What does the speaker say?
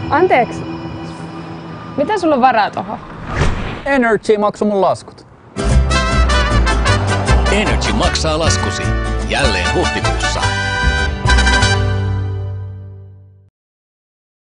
Anteeksi. Mitä sulla on varaa tohon? Energy maksoi mun laskut. Energy maksaa laskusi. Jälleen huhtikuussa.